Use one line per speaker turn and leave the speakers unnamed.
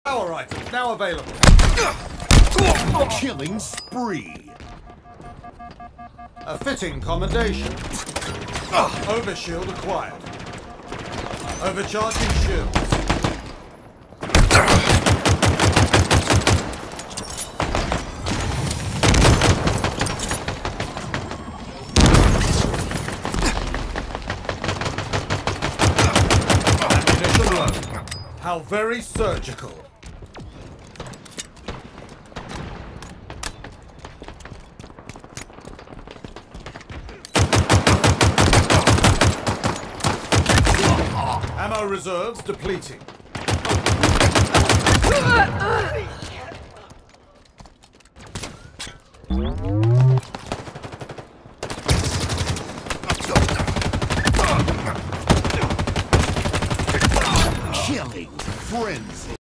Power items now available.
Killing spree.
A fitting commendation. Overshield acquired. Overcharging shields. Ammunition low. How very surgical. Ammo reserves depleting.